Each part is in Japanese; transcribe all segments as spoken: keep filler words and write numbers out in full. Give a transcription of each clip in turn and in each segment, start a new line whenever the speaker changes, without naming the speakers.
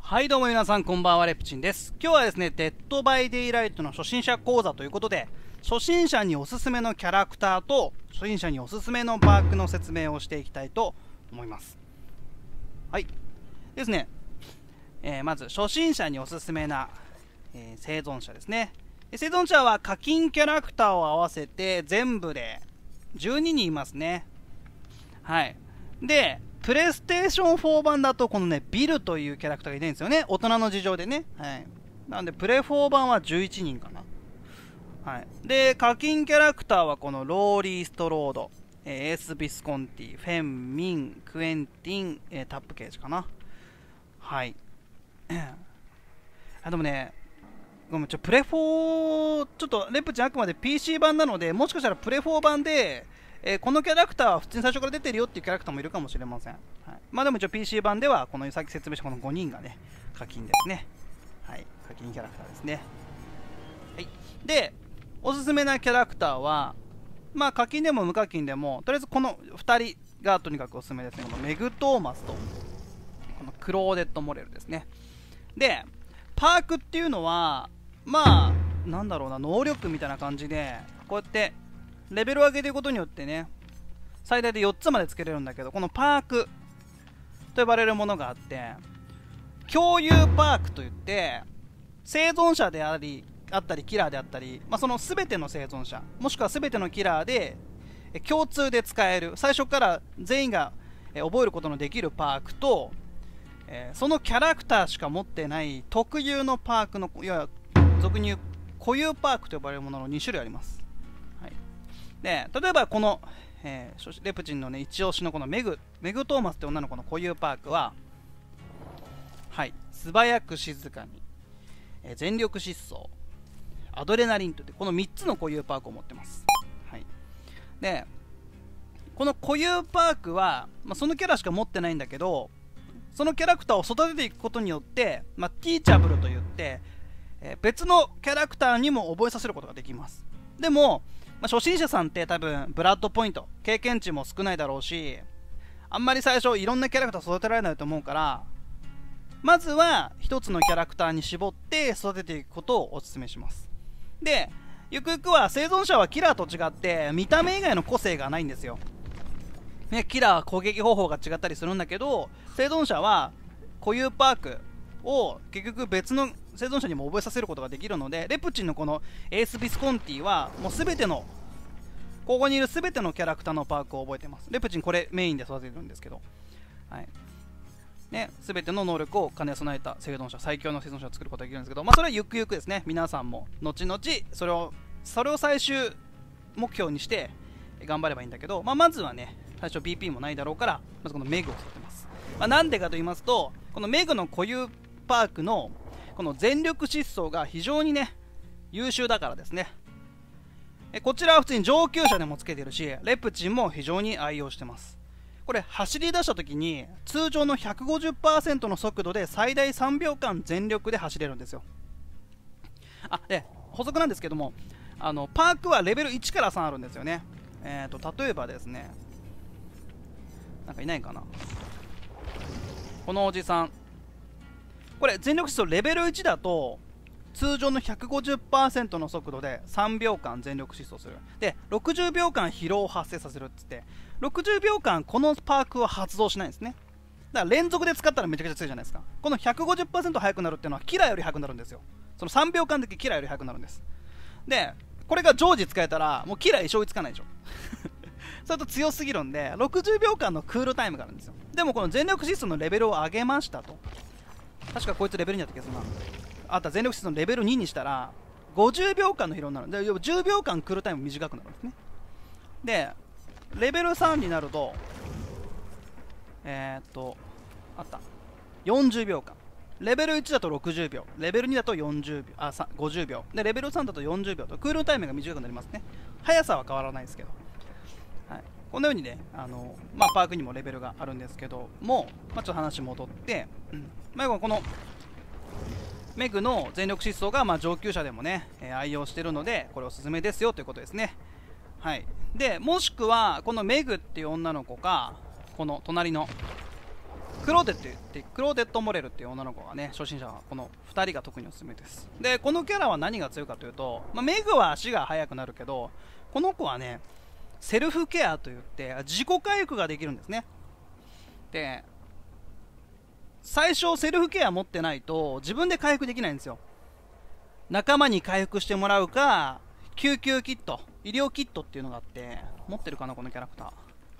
はいどうも皆さんこんばんは、レプチンです。今日はですね、デッドバイデイライトの初心者講座ということで、初心者におすすめのキャラクターと初心者におすすめのパークの説明をしていきたいと思います。はいですね、えー、まず初心者におすすめな、えー、生存者ですね。生存者は課金キャラクターを合わせて全部でじゅうににんいますね。はい。でプレイステーションフォー版だとこのねビルというキャラクターがいないんですよね、大人の事情でね。はい、なのでプレイフォー版はじゅういちにんかな。はい、で課金キャラクターはこのローリー・ストロード、えー、エース・ビスコンティ、フェン・ミン、クエンティン、えー、タップ・ケージかな。はいあでもねごめん、ちょプレフォーちょっとレプチンあくまで ピーシー 版なので、もしかしたらプレフォー版でえー、このキャラクターは普通に最初から出てるよっていうキャラクターもいるかもしれません。はい、まあでも一応 ピーシー 版ではこのさっき説明したこのごにんがね課金ですね。はい、課金キャラクターですね。はい、でおすすめなキャラクターはまあ課金でも無課金でもとりあえずこのふたりがとにかくおすすめですね。このメグ・トーマスとこのクローデット・モレルですね。でパークっていうのはまあなんだろうな、能力みたいな感じでこうやってレベルを上げていくことによってね最大でよっつまでつけれるんだけど、このパークと呼ばれるものがあって、共有パークといって生存者でありあったりキラーであったり、まあ、その全ての生存者もしくは全てのキラーで共通で使える、最初から全員が覚えることのできるパークと、そのキャラクターしか持ってない特有のパークの、いわゆる俗に言う固有パークと呼ばれるもののに種類あります。で例えばこの、えー、レプチンのね一押しのこのメグメグトーマスって女の子の固有パークは、はい素早く静かに、えー、全力疾走、アドレナリンといってこのみっつの固有パークを持ってます。はい、でこの固有パークは、まあ、そのキャラしか持ってないんだけど、そのキャラクターを育てていくことによって、まあ、ティーチャブルといって、えー、別のキャラクターにも覚えさせることができます。でもまあ、初心者さんって多分ブラッドポイント経験値も少ないだろうし、あんまり最初いろんなキャラクター育てられないと思うから、まずは一つのキャラクターに絞って育てていくことをお勧めします。でゆくゆくは生存者はキラーと違って見た目以外の個性がないんですよ、ね、キラーは攻撃方法が違ったりするんだけど、生存者は固有パークを結局別の生存者にも覚えさせることができるので、レプチンのこのエース・ビスコンティはもう全てのここにいる全てのキャラクターのパークを覚えてます。レプチンこれメインで育ててるんですけど、はいね、全ての能力を兼ね備えた生存者、最強の生存者を作ることができるんですけど、まあ、それはゆくゆくですね。皆さんも後々それをそれを最終目標にして頑張ればいいんだけど、まあ、まずはね最初 ビーピー もないだろうからまずこのメグを育てます。まあ、なんでかと言いますと、このメグの固有パークのこの全力疾走が非常にね優秀だからですね。えこちらは普通に上級者でもつけてるし、レプチンも非常に愛用してます。これ走り出した時に通常の ひゃくごじゅっパーセント の速度で最大さんびょうかん全力で走れるんですよ。あで補足なんですけども、あのパークはレベルいちからさんあるんですよね。えーと例えばですね、なんかいないかな、このおじさん、これ全力疾走レベルいちだと通常の ひゃくごじゅっパーセント の速度でさんびょうかん全力疾走する。でろくじゅうびょうかん疲労を発生させるっつって、ろくじゅうびょうかんこのパークは発動しないんですね。だから連続で使ったらめちゃくちゃ強いじゃないですか。この ひゃくごじゅっパーセント 速くなるっていうのはキラーより速くなるんですよ。そのさんびょうかんだけキラーより速くなるんです。でこれが常時使えたらもうキラー一生追いつかないでしょそれと強すぎるんでろくじゅうびょうかんのクールタイムがあるんですよ。でもこの全力疾走のレベルを上げましたと、確かこいつレベルにだった気がするな。あとは全力疾走のレベルににしたらごじゅうびょうかんの疲労になる。でじゅうびょうかんクールタイム短くなるんですね。でレベルさんになるとえー、っとあったよんじゅうびょうかん、レベルいちだとろくじゅうびょう、レベルにだとよんじゅうびょう、あごじゅうびょうでレベルさんだとよんじゅうびょうとクールタイムが短くなりますね。速さは変わらないですけど、はい、このようにねあの、まあ、パークにもレベルがあるんですけども、まあ、ちょっと話戻って、うん、まあ、このメグの全力疾走がまあ上級者でもね、えー、愛用しているのでこれおすすめですよということですね。はい、でもしくはこのメグっていう女の子かこの隣のクローデットってクローデット・モレルっていう女の子がね、初心者はこのふたりが特におすすめです。でこのキャラは何が強いかというと、まあ、メグは足が速くなるけど、この子はねセルフケアといって自己回復ができるんですね。で最初セルフケア持ってないと自分で回復できないんですよ。仲間に回復してもらうか、救急キット、医療キットっていうのがあって、持ってるかなこのキャラクター。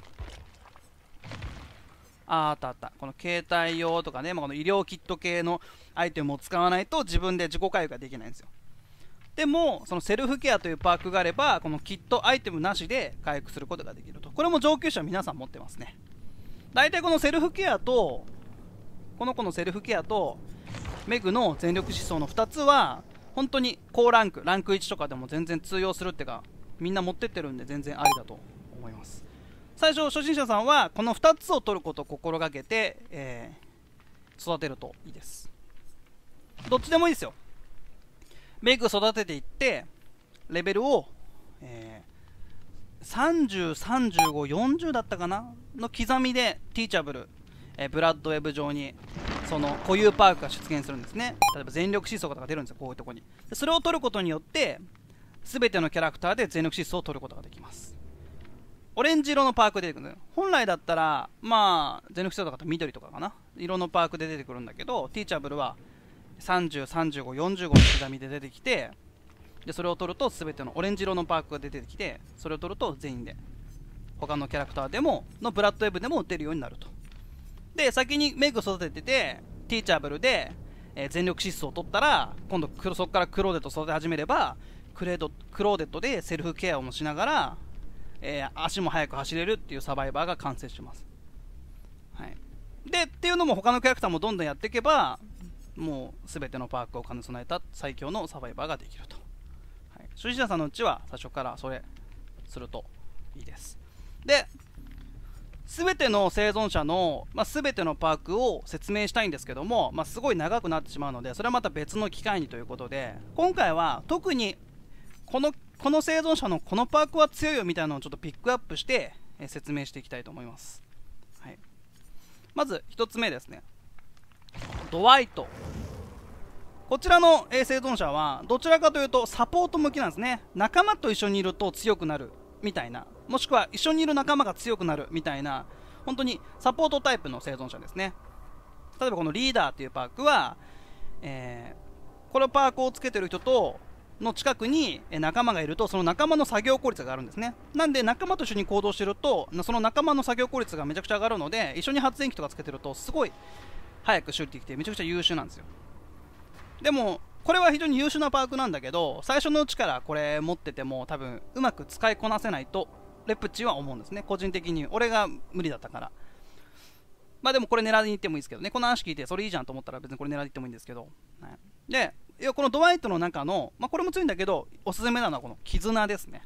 あーあったあった。この携帯用とかね、まあ、この医療キット系のアイテムを使わないと自分で自己回復ができないんですよ。でもそのセルフケアというパークがあれば、このキットアイテムなしで回復することができると。これも上級者皆さん持ってますね。大体このセルフケアとこの子のセルフケアとメグの全力疾走のふたつは本当に高ランクランクいちとかでも全然通用するってか、みんな持ってってるんで全然ありだと思います。最初初心者さんはこのふたつを取ることを心がけて、えー、育てるといいです。どっちでもいいですよ。メグ育てていってレベルを、えー、さんじゅう、さんじゅうご、よんじゅうだったかなの刻みでティーチャブル、えー、ブラッドウェブ上にその固有パークが出現するんですね。例えば全力疾走とかが出るんですよ、こういうとこに。でそれを取ることによって全てのキャラクターで全力疾走を取ることができます。オレンジ色のパークで出てくるんですよ。本来だったらまあ全力疾走とかだと緑とかかな色のパークで出てくるんだけど、ティーチャブルはさんじゅう、さんじゅうご、よんじゅうごの刻みで出てきて、でそれを取ると全てのオレンジ色のパークが出てきて、それを取ると全員で他のキャラクターでものブラッドウェブでも打てるようになると。で先にメグ育てててティーチャブルで、えー、全力疾走を取ったら、今度そこからクローデット育て始めればクレードクローデットでセルフケアをもしながら、えー、足も速く走れるっていうサバイバーが完成します。はい、でっていうのも他のキャラクターもどんどんやっていけば、もう全てのパークを兼ね備えた最強のサバイバーができると。はい、初心者さんのうちは最初からそれするといいです。で全ての生存者の、まあ、全てのパークを説明したいんですけども、まあ、すごい長くなってしまうので、それはまた別の機会にということで、今回は特にこのこの生存者のこのパークは強いよみたいなのをちょっとピックアップして、えー、説明していきたいと思います。はい、まずひとつめですね、ドワイト。こちらの、えー、生存者はどちらかというとサポート向きなんですね。仲間と一緒にいると強くなるみたいな、もしくは一緒にいる仲間が強くなるみたいな、本当にサポートタイプの生存者ですね。例えばこのリーダーというパークは、えー、このパークをつけてる人との近くに仲間がいると、その仲間の作業効率が上がるんですね。なんで仲間と一緒に行動してると、その仲間の作業効率がめちゃくちゃ上がるので、一緒に発電機とかつけてるとすごい早く修理できてめちゃくちゃ優秀なんですよ。でもこれは非常に優秀なパークなんだけど、最初のうちからこれ持ってても多分うまく使いこなせないとレプチは思うんですね。個人的に俺が無理だったから。まあでもこれ狙いに行ってもいいですけどね。この話聞いてそれいいじゃんと思ったら別にこれ狙いに行ってもいいんですけど、はい、でいやこのドワイトの中の、まあ、これも強いんだけどおすすめなのはこの絆ですね。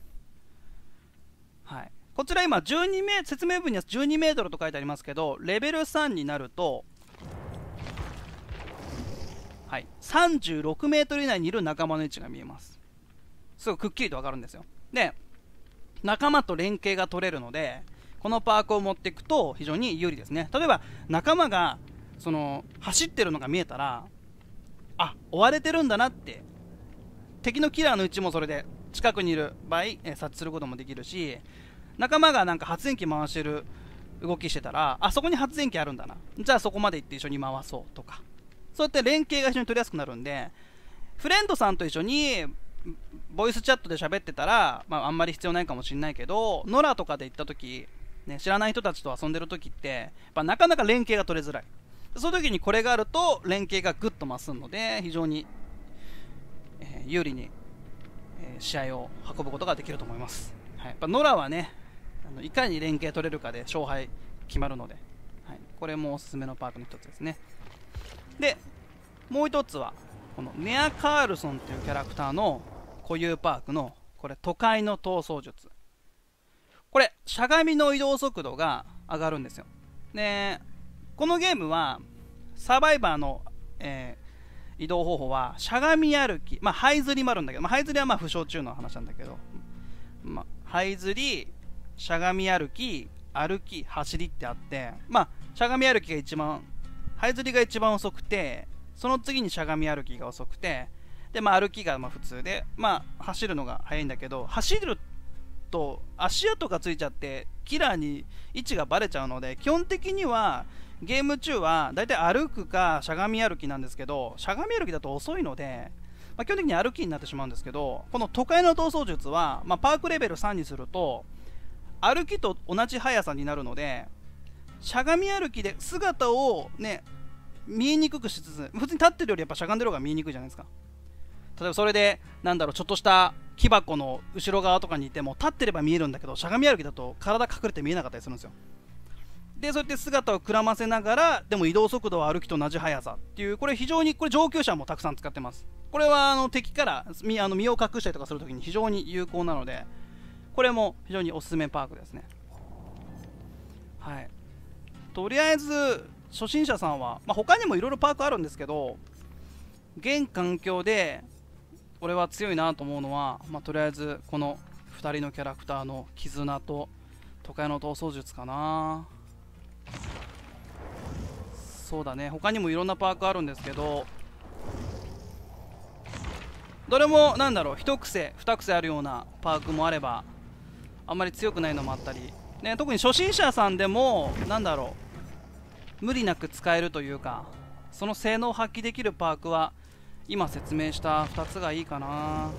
はい、こちら今じゅうにメ説明文にはじゅうにメートルと書いてありますけど、レベルさんになると、はい、さんじゅうろくメートル以内にいる仲間の位置が見えます。すごいくっきりと分かるんですよ。で仲間と連携が取れるので、このパークを持っていくと非常に有利ですね。例えば仲間がその走ってるのが見えたら、あ、追われてるんだなって、敵のキラーの位置もそれで近くにいる場合、えー、察知することもできるし、仲間がなんか発電機回してる動きしてたら、あそこに発電機あるんだな、じゃあそこまで行って一緒に回そうとか、そうやって連携が非常に取りやすくなるんで、フレンドさんと一緒にボイスチャットで喋ってたら、まあ、あんまり必要ないかもしれないけど、ノラとかで行った時、ね、知らない人たちと遊んでる時ってやっぱなかなか連携が取れづらい。その時にこれがあると連携がぐっと増すので、非常に、えー、有利に、えー、試合を運ぶことができると思います。はい、やっぱノラはね、あのいかに連携取れるかで勝敗決まるので、はい、これもおすすめのパークの一つですね。でもう一つはこのネア・カールソンというキャラクターの固有パークのこれ都会の逃走術。これしゃがみの移動速度が上がるんですよ。でこのゲームはサバイバーの、えー、移動方法はしゃがみ歩き、まあ這いずりもあるんだけど、まあ、這いずりはまあ負傷中の話なんだけど、まあ、這いずり、しゃがみ歩き、 歩き、走りってあって、まあしゃがみ歩きが一番、這いずりが一番遅くて、その次にしゃがみ歩きが遅くて、でまあ歩きがまあ普通で、まあ走るのが早いんだけど、走ると足跡がついちゃってキラーに位置がバレちゃうので、基本的にはゲーム中はだいたい歩くかしゃがみ歩きなんですけど、しゃがみ歩きだと遅いので、まあ、基本的に歩きになってしまうんですけど、この都会の逃走術は、まあ、パークレベルさんにすると歩きと同じ速さになるので、しゃがみ歩きで姿をね見えにくくしつつ、普通に立ってるよりやっぱしゃがんでる方が見えにくいじゃないですか。例えばそれでなんだろう、ちょっとした木箱の後ろ側とかにいても立ってれば見えるんだけど、しゃがみ歩きだと体隠れて見えなかったりするんですよ。でそうやって姿をくらませながらでも移動速度は歩きと同じ速さっていう、これ非常にこれ上級者もたくさん使ってます。これはあの敵から身あの身を隠したりとかするときに非常に有効なので、これも非常におすすめパークですね。はい、とりあえず初心者さんは、まあ、他にもいろいろパークあるんですけど、現環境で俺は強いなと思うのは、まあ、とりあえずこのふたりのキャラクターの絆と都会の逃走術かな。そうだね、他にもいろんなパークあるんですけど、どれもなんだろう、一癖二癖あるようなパークもあれば、あんまり強くないのもあったり、ね、特に初心者さんでもなんだろう、無理なく使えるというか、その性能を発揮できるパークは今説明したふたつがいいかな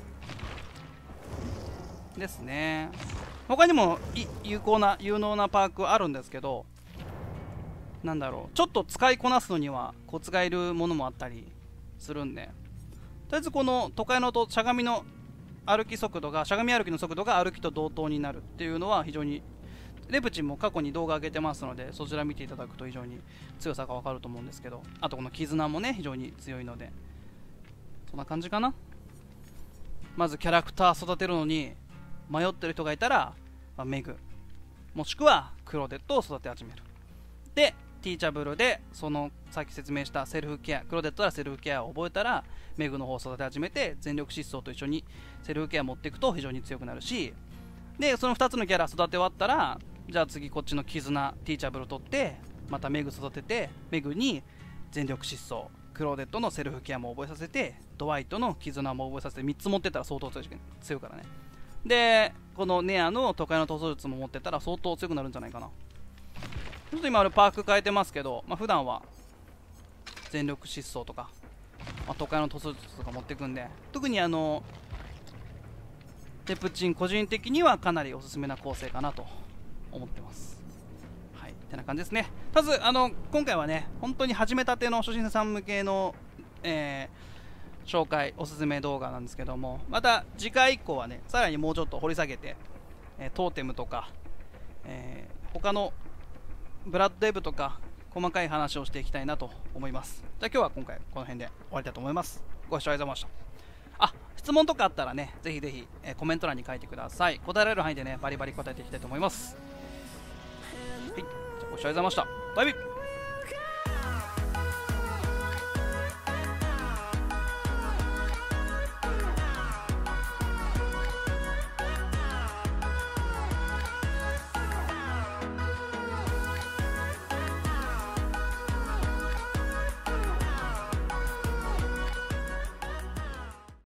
ですね。他にも有効な有能なパークあるんですけど、なんだろう、ちょっと使いこなすのにはコツがいるものもあったりするんで、とりあえずこの都会のとしゃがみの歩き速度がしゃがみ歩きの速度が歩きと同等になるっていうのは非常に、レプチンも過去に動画上げてますので、そちら見ていただくと非常に強さが分かると思うんですけど、あとこの絆もね非常に強いので、そんな感じかな。まずキャラクター育てるのに迷ってる人がいたら、まあ、メグもしくはクローデットを育て始める。でティーチャブルでそのさっき説明したセルフケア、クローデットはセルフケアを覚えたらメグの方を育て始めて、全力疾走と一緒にセルフケア持っていくと非常に強くなるし、でそのふたつのキャラ育て終わったら、じゃあ次こっちの絆ティーチャブル取ってまたメグ育てて、メグに全力疾走、クローデットのセルフケアも覚えさせて、ドワイトの絆も覚えさせて、みっつ持ってたら相当強い強いからね。でこのネアの都会の逃走術も持ってたら相当強くなるんじゃないかな。ちょっと今俺パーク変えてますけど、まあ、普段は全力疾走とか、まあ、都会の逃走術とか持っていくんで、特にあのレプチン個人的にはかなりおすすめな構成かなと思ってます。はい、ってな感じですね。まずあの今回はね本当に始めたての初心者さん向けの、えー、紹介おすすめ動画なんですけども、また次回以降はねさらにもうちょっと掘り下げて、えー、トーテムとか、えー、他のブラッドエブとか細かい話をしていきたいなと思います。じゃあ今日は今回この辺で終わりたいと思います。ご視聴ありがとうございました。あ、質問とかあったらねぜひぜひ、えー、コメント欄に書いてください。答えられる範囲でねバリバリ答えていきたいと思います。はい、じゃあご視聴ありがとうございました。バイビー。